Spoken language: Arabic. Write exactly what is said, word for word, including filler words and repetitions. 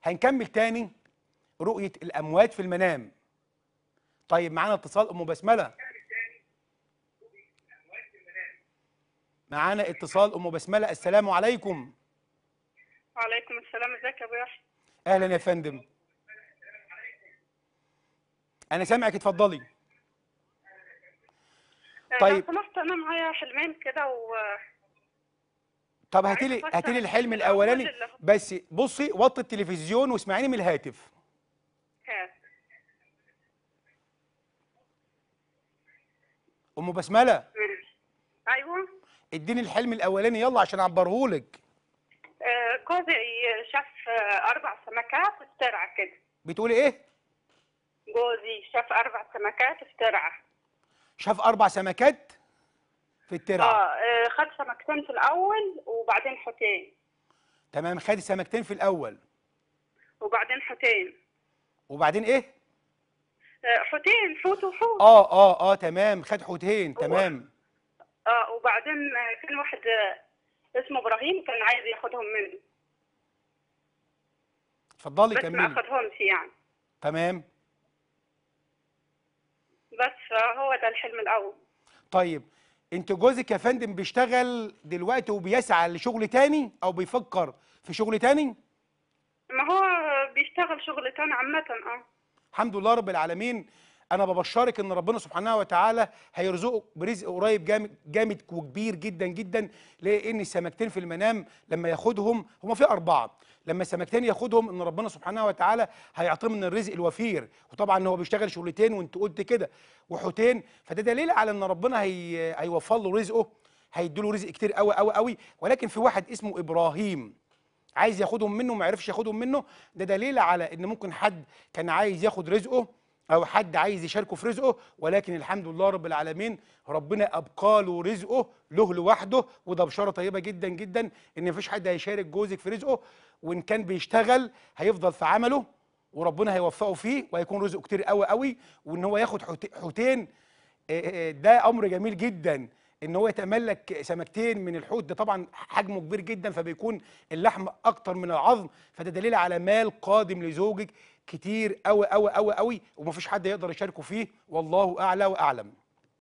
هنكمل تاني رؤية الأموات في المنام. طيب معانا اتصال أم بسملة. معانا اتصال أم بسملة. السلام عليكم. وعليكم السلام. ازيك يا ابو يحيى؟ أهلا يا فندم. أنا سامعك، اتفضلي. لو طيب سمحت انا معايا حلمين كده و طب هاتي وعايزه لي هاتي افسر لي الحلم الحلم الاول الأولاني، اللي هو بس بصي وطي التلفزيون واسمعيني من الهاتف. هات. أم بسملة ماشي. ايوه. اديني الحلم الأولاني يلا عشان أعبرهولك. آه، جوزي شاف آه، اربع سمكات في ترعه كده. بتقولي إيه؟ جوزي شاف اربع سمكات في ترعه. شاف أربع سمكات في اه الترعة. آه، خد سمكتين في الاول وبعدين حوتين. تمام، خد سمكتين في الأول وبعدين حوتين. وبعدين إيه؟ آه، حوتين، حوت وحوت. آه آه آه تمام، خد حوتين. و... تمام. اه وبعدين آه، كان واحد آه، اسمه ابراهيم كان عايز ياخدهم منه اتفضلي بس ما كملي. اخدهمش يعني. تمام. بس آه، هو ده الحلم الاول. طيب انت جوزك يا فندم بيشتغل دلوقتي وبيسعى لشغل تاني او بيفكر في شغل تاني؟ ما هو بيشتغل شغلتين عامة. اه الحمد لله رب العالمين. انا ببشرك ان ربنا سبحانه وتعالى هيرزقك برزق قريب جامد جامد وكبير جدا جدا. لان السمكتين في المنام لما ياخدهم، هما في اربعه، لما السمكتين ياخدهم ان ربنا سبحانه وتعالى هيعطيهم من الرزق الوفير. وطبعا هو بيشتغل شغلتين وانت قلت كده وحوتين، فده دليل على ان ربنا هي هيوفر له رزقه، هيديله رزق كتير قوي قوي قوي. ولكن في واحد اسمه ابراهيم عايز ياخدهم منه ما عرفش ياخدهم منه. ده دليل على ان ممكن حد كان عايز ياخد رزقه او حد عايز يشاركه في رزقه، ولكن الحمد لله رب العالمين ربنا ابقى له رزقه له لوحده. وده بشاره طيبه جدا جدا ان مفيش حد هيشارك جوزك في رزقه، وان كان بيشتغل هيفضل في عمله وربنا هيوفقه فيه وهيكون رزقه كتير قوي قوي. وان هو ياخد حوت- حوتين، آه، آه، ده امر جميل جدا. ان هو يتملك سمكتين من الحوت، ده طبعا حجمه كبير جدا فبيكون اللحم اكتر من العظم، فده دليل على مال قادم لزوجك كتير قوي قوي قوي قوي، ومفيش حد يقدر يشاركه فيه، والله اعلى واعلم.